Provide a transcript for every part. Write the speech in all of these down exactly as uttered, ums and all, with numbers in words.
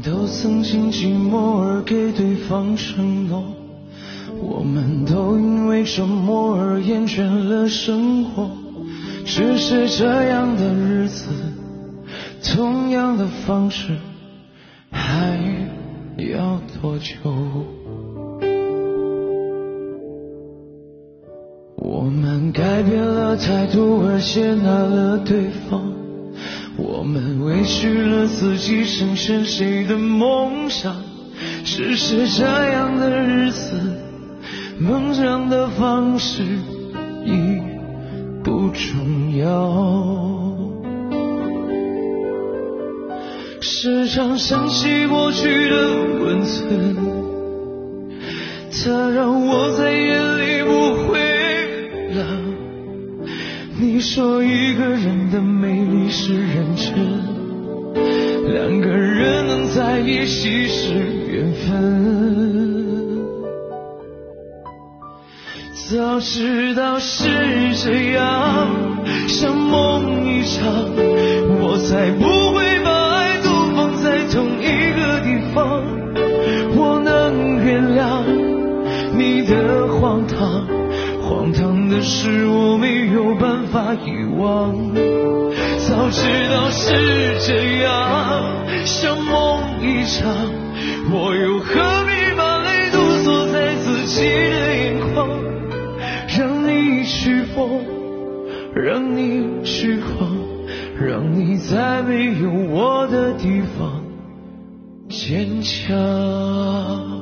都曾经寂寞而给对方承诺，我们都因为沉默而厌倦了生活。只是这样的日子，同样的方式，还要多久？我们改变了态度而接纳了对方，我们委屈了自己成全谁的梦想。只是这样的日子，梦想的方式已不重要。时常想起过去的温存，它让我在眼里不会了。你说一个人的魅力是认真，两个人能在一起是缘分。早知道是这样，像梦一场，我才不会把爱都放在同一个地方。我能原谅你的荒唐，荒唐的是我没有办法遗忘。早知道是这样，像梦一场，我又何必把泪都锁在自己的眼眶。让你去疯，让你去狂，让你在没有我的地方坚强。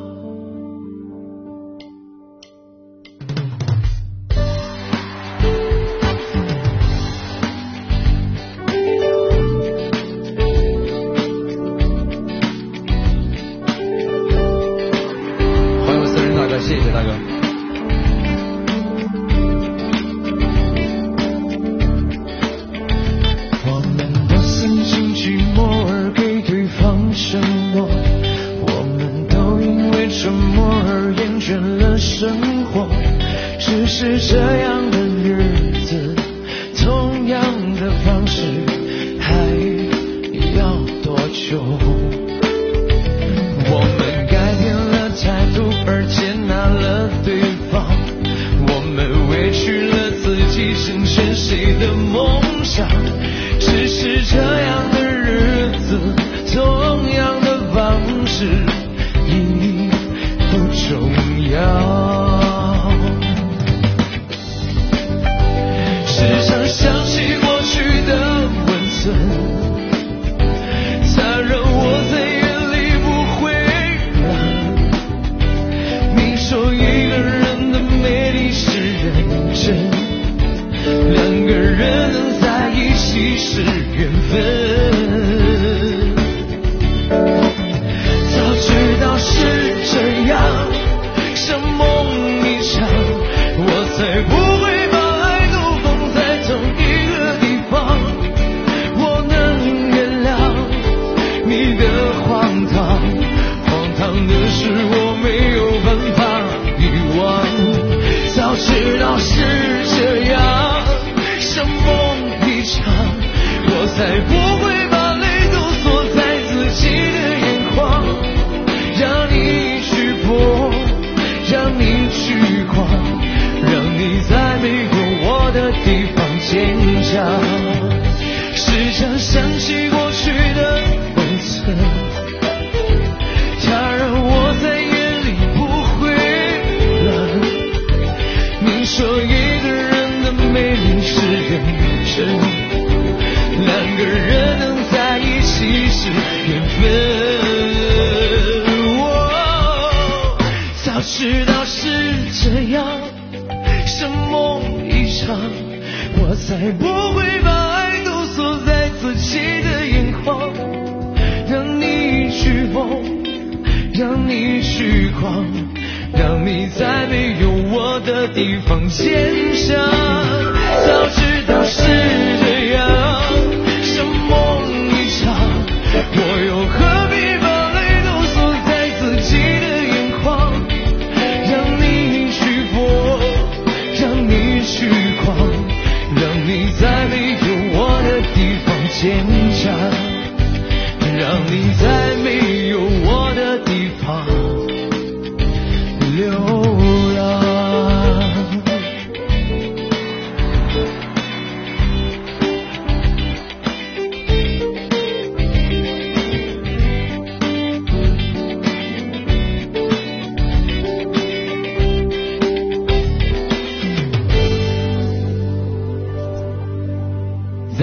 谢谢大哥。 我们都曾经寂寞而给对方承诺，我们都因为沉默而厌倦了生活。只是这样的日子，同样的方式，还要多久？我们改变了态度而接纳了对方，我们委屈了自己成全谁的梦想。只是这样的日子，同样的方式，已不重要。时常想起过去的温存，它让我在眼里不会冷。你说一个人的美丽是认真，两个人能在一起是缘分。早知道是这样，像梦一场，我才不会把爱都放在同一个地方。我能原谅你的荒唐，荒唐的是我没有办法遗忘。早知道是这样，像梦一场，我才不会把泪都锁在自己的眼眶。让你去疯，让你去狂，让你在没有我的地方坚强。时常想起过去的温存，它让我在眼里不会冷。你说一个人的美丽是认真，两个人能在一起是缘分。早知道是这样，像梦一场，我才不会把爱都锁在自己的眼眶。让你去疯，让你去狂，让你在没有我的地方坚强。早知道是这样，像梦一场，我又何必把泪都锁在自己的眼眶。让你去疯，让你去狂，让你在没有我的地方坚强。让你在没有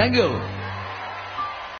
Thank you。